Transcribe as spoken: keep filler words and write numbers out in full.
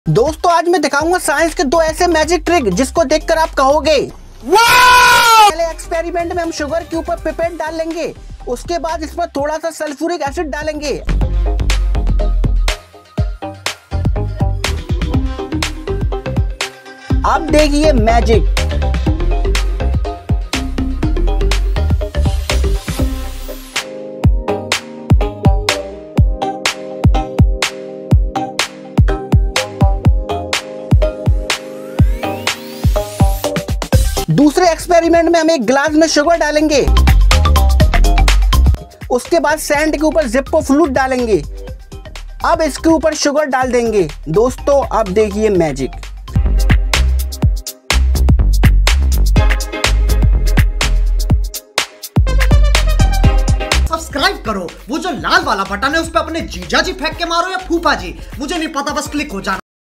दोस्तों आज मैं दिखाऊंगा साइंस के दो ऐसे मैजिक ट्रिक जिसको देखकर आप कहोगे पहले एक्सपेरिमेंट में हम शुगर के ऊपर पिपेट डाल लेंगे, उसके बाद इस पर थोड़ा सा सल्फ्यूरिक एसिड डालेंगे। अब देखिए मैजिक। दूसरे एक्सपेरिमेंट में हम एक ग्लास में शुगर डालेंगे, उसके बाद सैंड के ऊपर जिप्पो फ्लूइड डालेंगे। अब इसके ऊपर शुगर डाल देंगे। दोस्तों अब देखिए मैजिक। सब्सक्राइब करो, वो जो लाल वाला बटन है उस पर अपने जीजा जी फेंक के मारो या फूफा जी, मुझे नहीं पता, बस क्लिक हो जाना।